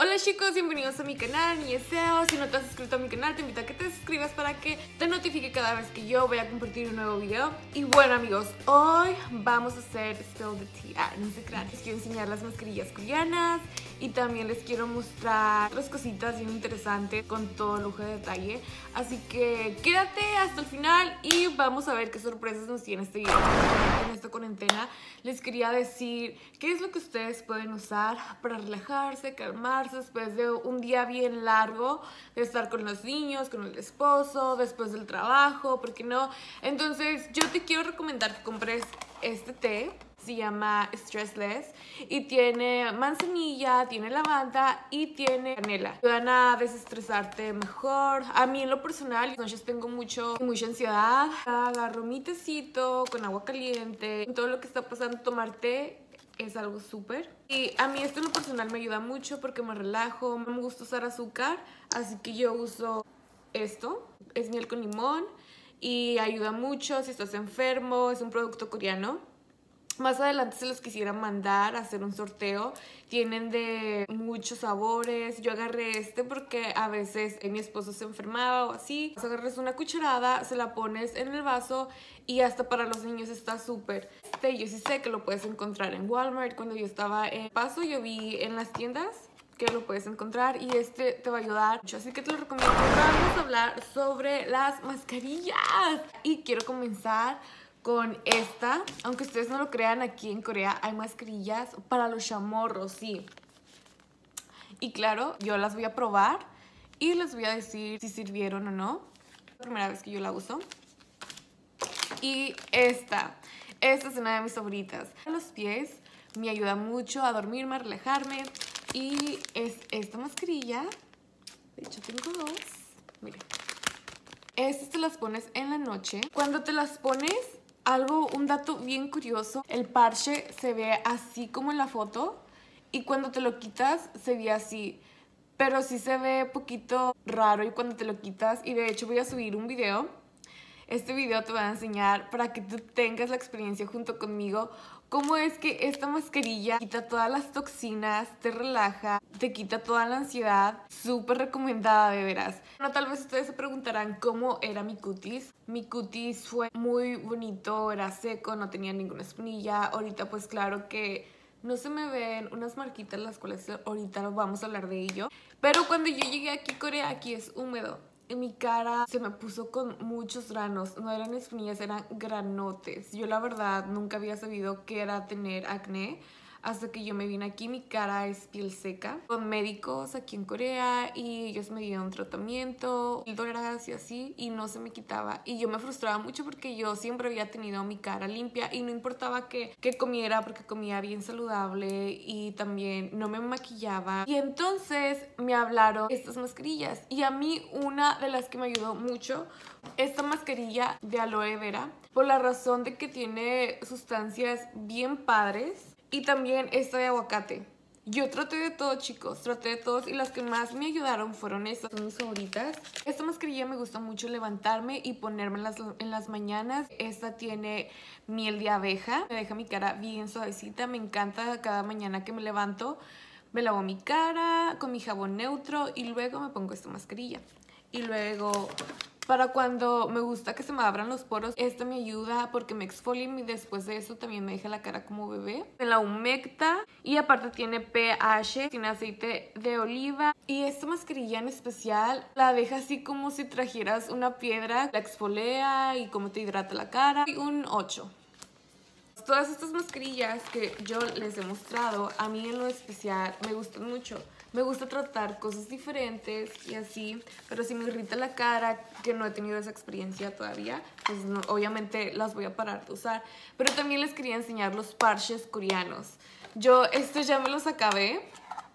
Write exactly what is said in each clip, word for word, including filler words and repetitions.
Hola chicos, bienvenidos a mi canal, mi deseo. Si no te has suscrito a mi canal, te invito a que te suscribas para que te notifique cada vez que yo voy a compartir un nuevo video. Y bueno amigos, hoy vamos a hacer Spill the Tea. Ah, no sé qué. Les quiero enseñar las mascarillas coreanas y también les quiero mostrar otras cositas bien interesantes con todo lujo de detalle. Así que quédate hasta el final y vamos a ver qué sorpresas nos tiene este video. En esta cuarentena les quería decir qué es lo que ustedes pueden usar para relajarse, calmarse después de un día bien largo de estar con los niños, con el esposo, después del trabajo, ¿por qué no? Entonces yo te quiero recomendar que compres este té. Se llama Stressless y tiene manzanilla, tiene lavanda y tiene canela. Te ayudan a desestresarte mejor. A mí en lo personal, las noches tengo mucho, mucha ansiedad. Agarro mi tecito con agua caliente. Todo lo que está pasando, tomar té es algo súper. Y a mí esto en lo personal me ayuda mucho porque me relajo. No me gusta usar azúcar, así que yo uso esto. Es miel con limón y ayuda mucho si estás enfermo. Es un producto coreano. Más adelante se los quisiera mandar a hacer un sorteo. Tienen de muchos sabores. Yo agarré este porque a veces mi esposo se enfermaba o así. Agarras una cucharada, se la pones en el vaso y hasta para los niños está súper. Este yo sí sé que lo puedes encontrar en Walmart. Cuando yo estaba en Paso yo vi en las tiendas que lo puedes encontrar y este te va a ayudar mucho, así que te lo recomiendo. Vamos a hablar sobre las mascarillas y quiero comenzar con esta. Aunque ustedes no lo crean, aquí en Corea hay mascarillas para los chamorros, sí. Y claro, yo las voy a probar y les voy a decir si sirvieron o no. Es la primera vez que yo la uso. Y esta, esta es una de mis favoritas. A los pies me ayuda mucho a dormirme, a relajarme. Y es esta mascarilla. De hecho tengo dos. Miren. Estas te las pones en la noche. Cuando te las pones, algo, un dato bien curioso, el parche se ve así como en la foto y cuando te lo quitas se ve así, pero sí se ve poquito raro y cuando te lo quitas, y de hecho voy a subir un video. Este video te va a enseñar para que tú tengas la experiencia junto conmigo cómo es que esta mascarilla quita todas las toxinas, te relaja, te quita toda la ansiedad. Súper recomendada, de veras. Bueno, tal vez ustedes se preguntarán cómo era mi cutis. Mi cutis fue muy bonito, era seco, no tenía ninguna espinilla. Ahorita pues claro que no se me ven unas marquitas, las cuales ahorita vamos a hablar de ello. Pero cuando yo llegué aquí a Corea, aquí es húmedo. En mi cara se me puso con muchos granos. No eran espinillas, eran granotes. Yo la verdad nunca había sabido qué era tener acné hasta que yo me vine aquí. Mi cara es piel seca. Con médicos aquí en Corea y ellos me dieron tratamiento, píldoras y así, y no se me quitaba. Y yo me frustraba mucho porque yo siempre había tenido mi cara limpia y no importaba que, que comiera, porque comía bien saludable y también no me maquillaba. Y entonces me hablaron estas mascarillas y a mí una de las que me ayudó mucho, esta mascarilla de aloe vera, por la razón de que tiene sustancias bien padres. Y también esta de aguacate. Yo traté de todo, chicos, traté de todos y las que más me ayudaron fueron estas, son mis favoritas. Esta mascarilla me gusta mucho levantarme y ponerme en las, en las mañanas. Esta tiene miel de abeja, me deja mi cara bien suavecita, me encanta. Cada mañana que me levanto me lavo mi cara con mi jabón neutro y luego me pongo esta mascarilla. Y luego, para cuando me gusta que se me abran los poros, esta me ayuda porque me exfolia y después de eso también me deja la cara como bebé. Me la humecta y aparte tiene pH, tiene aceite de oliva. Y esta mascarilla en especial la deja así como si trajeras una piedra, la exfolia y como te hidrata la cara. Y un ocho. Todas estas mascarillas que yo les he mostrado, a mí en lo especial me gustan mucho. Me gusta tratar cosas diferentes y así, pero si me irrita la cara, que no he tenido esa experiencia todavía, pues no, obviamente las voy a parar de usar. Pero también les quería enseñar los parches coreanos. Yo estos ya me los acabé,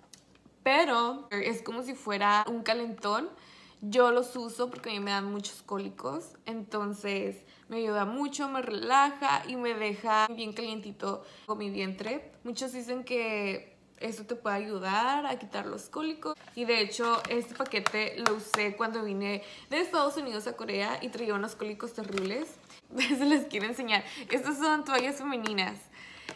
pero es como si fuera un calentón. Yo los uso porque a mí me dan muchos cólicos, entonces me ayuda mucho, me relaja y me deja bien calientito con mi vientre. Muchos dicen que esto te puede ayudar a quitar los cólicos y de hecho este paquete lo usé cuando vine de Estados Unidos a Corea y traía unos cólicos terribles. Se les quiero enseñar. Estas son toallas femeninas.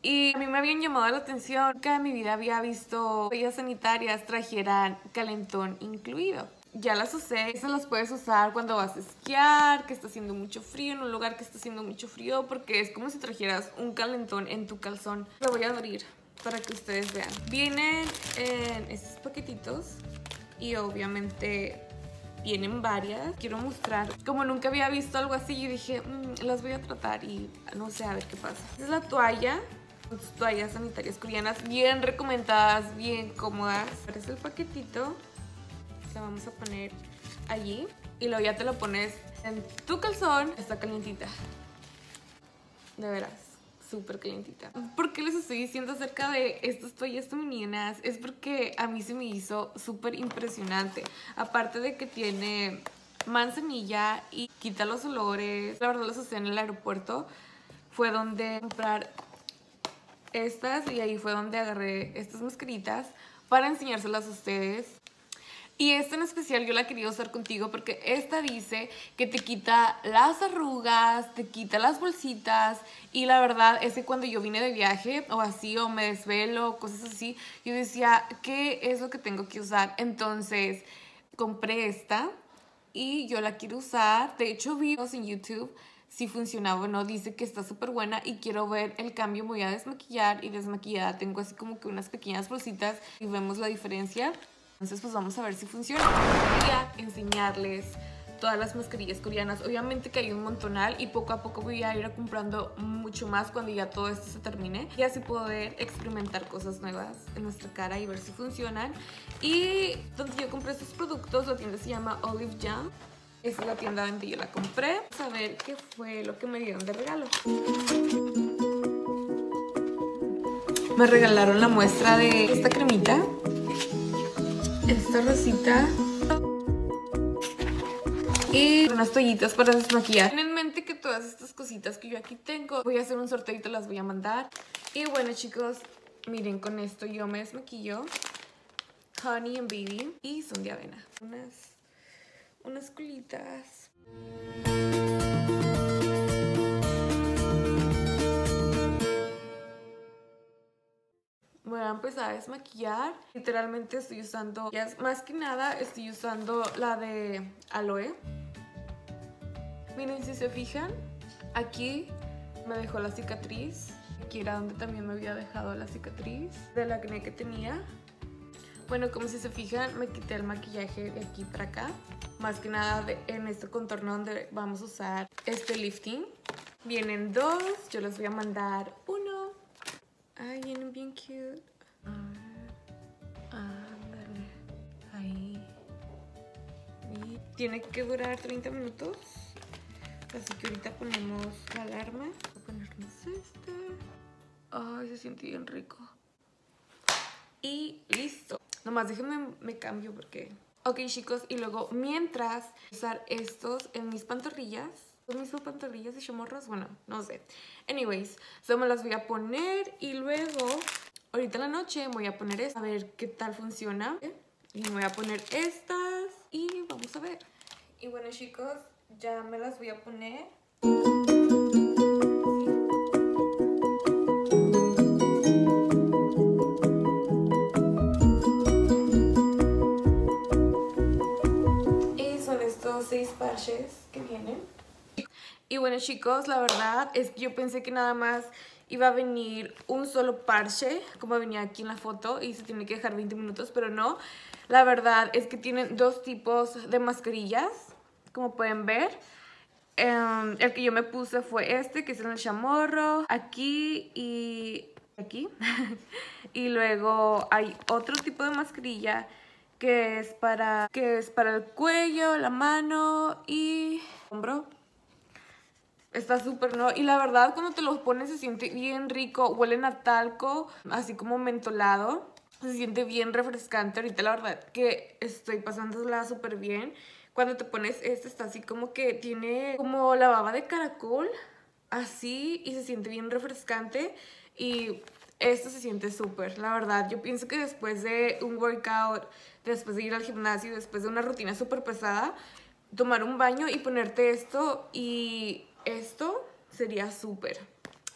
Y a mí me habían llamado la atención que en mi vida había visto toallas sanitarias trajeran calentón incluido. Ya las usé, esas las puedes usar cuando vas a esquiar, que está haciendo mucho frío, en un lugar que está haciendo mucho frío, porque es como si trajeras un calentón en tu calzón. Lo voy a abrir para que ustedes vean. Vienen en estos paquetitos y obviamente vienen varias. Quiero mostrar, como nunca había visto algo así, yo dije, mmm, las voy a tratar y no sé, a ver qué pasa. Esta es la toalla, toallas sanitarias coreanas, bien recomendadas, bien cómodas. Este es el paquetito. La vamos a poner allí y luego ya te lo pones en tu calzón. Está calientita, de veras, súper calientita. ¿Por qué les estoy diciendo acerca de estas toallas femeninas? Es porque a mí se me hizo súper impresionante. Aparte de que tiene manzanilla y quita los olores, la verdad las usé en el aeropuerto. Fue donde comprar estas y ahí fue donde agarré estas mascaritas para enseñárselas a ustedes. Y esta en especial yo la quería usar contigo porque esta dice que te quita las arrugas, te quita las bolsitas. Y la verdad es que cuando yo vine de viaje o así, o me desvelo, cosas así, yo decía, ¿qué es lo que tengo que usar? Entonces compré esta y yo la quiero usar. De hecho vi videos en YouTube si funcionaba o no. Dice que está súper buena y quiero ver el cambio. Me voy a desmaquillar y desmaquillada tengo así como que unas pequeñas bolsitas y vemos la diferencia. Entonces pues vamos a ver si funciona. Voy a enseñarles todas las mascarillas coreanas. Obviamente que hay un montonal y poco a poco voy a ir comprando mucho más cuando ya todo esto se termine. Y así poder experimentar cosas nuevas en nuestra cara y ver si funcionan. Y donde yo compré estos productos, la tienda se llama Olive Jam. Esa es la tienda donde yo la compré. Vamos a ver qué fue lo que me dieron de regalo. Me regalaron la muestra de esta cremita, esta rosita y unas toallitas para desmaquillar. Ten en mente que todas estas cositas que yo aquí tengo, voy a hacer un sorteo y te las voy a mandar. Y bueno chicos, miren, con esto yo me desmaquillo. Honey and Baby y son de avena. Unas, unas colitas. Voy a empezar a desmaquillar. Literalmente estoy usando, ya más que nada estoy usando la de aloe. Miren, si se fijan, aquí me dejó la cicatriz. Aquí era donde también me había dejado la cicatriz del acné que tenía. Bueno, como si se fijan, me quité el maquillaje de aquí para acá. Más que nada de, en este contorno donde vamos a usar este lifting. Vienen dos, yo les voy a mandar uno. Ay, vienen bien cute. Ándale. Ahí. Y tiene que durar treinta minutos. Así que ahorita ponemos la alarma. Voy a ponernos esta. Ay, se siente bien rico. Y listo. Nomás déjenme me cambio porque... Ok chicos, y luego mientras usar estos en mis pantorrillas. ¿Son mis pantorrillas de chamorros? Bueno, no sé. Anyways, so me las voy a poner y luego, ahorita en la noche, voy a poner esta. A ver qué tal funciona. Y me voy a poner estas y vamos a ver. Y bueno chicos, ya me las voy a poner. Y son estos seis parches que vienen. Y bueno chicos, la verdad es que yo pensé que nada más iba a venir un solo parche, como venía aquí en la foto, y se tiene que dejar veinte minutos, pero no. La verdad es que tienen dos tipos de mascarillas, como pueden ver. Um, el que yo me puse fue este, que es en el chamorro, aquí y aquí. Y luego hay otro tipo de mascarilla que es para, que es para el cuello, la mano y hombro. Está súper, ¿no? Y la verdad cuando te los pones se siente bien rico. Huelen a talco, así como mentolado. Se siente bien refrescante. Ahorita la verdad que estoy pasándola súper bien. Cuando te pones este está así como que tiene como la baba de caracol. Así, y se siente bien refrescante. Y esto se siente súper, la verdad. Yo pienso que después de un workout, después de ir al gimnasio, después de una rutina súper pesada, tomar un baño y ponerte esto y... esto sería súper.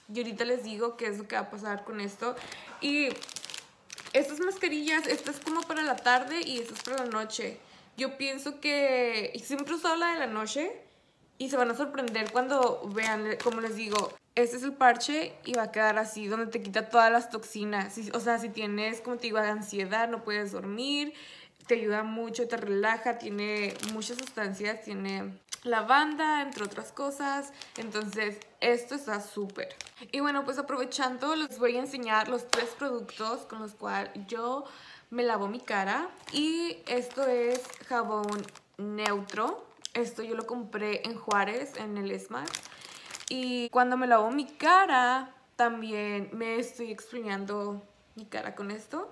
Y ahorita les digo qué es lo que va a pasar con esto. Y estas mascarillas, esta es como para la tarde y esta es para la noche. Yo pienso que siempre he usado la de la noche y se van a sorprender cuando vean, como les digo, este es el parche y va a quedar así, donde te quita todas las toxinas. O sea, si tienes, como te digo, ansiedad, no puedes dormir, te ayuda mucho, te relaja, tiene muchas sustancias, tiene lavanda, entre otras cosas. Entonces, esto está súper. Y bueno, pues aprovechando, les voy a enseñar los tres productos con los cuales yo me lavo mi cara. Y esto es jabón neutro. Esto yo lo compré en Juárez, en el Esmar. Y cuando me lavo mi cara, también me estoy exfoliando mi cara con esto.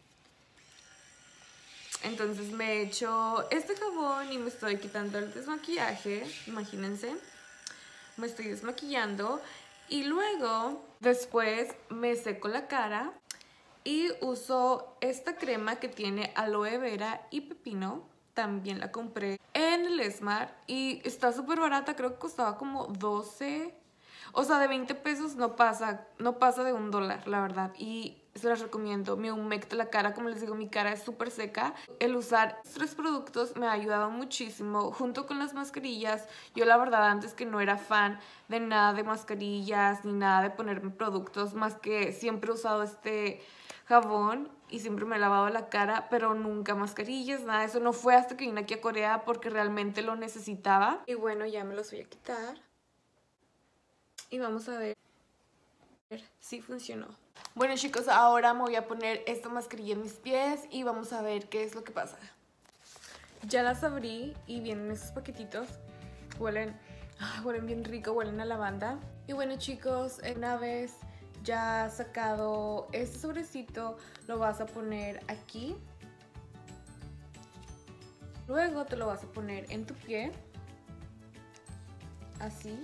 Entonces me he hecho este jabón y me estoy quitando el desmaquillaje, imagínense. Me estoy desmaquillando y luego, después me seco la cara y uso esta crema que tiene aloe vera y pepino. También la compré en el Esmar y está súper barata, creo que costaba como doce. O sea, de veinte pesos no pasa, no pasa de un dólar, la verdad. Y se las recomiendo. Me humecta la cara, como les digo, mi cara es súper seca. El usar estos tres productos me ha ayudado muchísimo, junto con las mascarillas. Yo la verdad antes que no era fan de nada de mascarillas, ni nada de ponerme productos, más que siempre he usado este jabón y siempre me he lavado la cara, pero nunca mascarillas, nada de eso. No fue hasta que vine aquí a Corea porque realmente lo necesitaba. Y bueno, ya me los voy a quitar. Y vamos a ver si funcionó. Bueno chicos, ahora me voy a poner esta mascarilla en mis pies y vamos a ver qué es lo que pasa. Ya las abrí y vienen esos paquetitos. Huelen, huelen bien rico, huelen a lavanda. Y bueno chicos, una vez ya sacado este sobrecito, lo vas a poner aquí. Luego te lo vas a poner en tu pie. Así.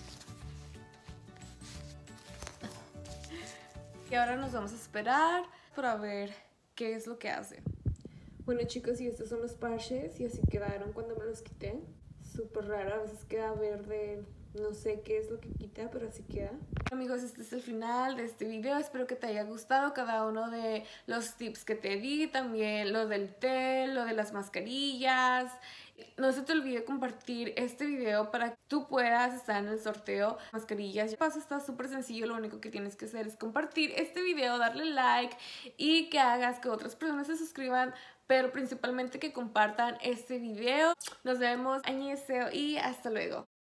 Y ahora nos vamos a esperar para ver qué es lo que hace. Bueno chicos, y estos son los parches y así quedaron cuando me los quité. Súper raro, a veces queda verde, no sé qué es lo que quita, pero así queda. Amigos, este es el final de este video. Espero que te haya gustado cada uno de los tips que te di. También lo del té, lo de las mascarillas. No se te olvide compartir este video para que tú puedas estar en el sorteo de mascarillas. El paso está súper sencillo, lo único que tienes que hacer es compartir este video, darle like y que hagas que otras personas se suscriban, pero principalmente que compartan este video. Nos vemos, annyeonghaseyo y hasta luego.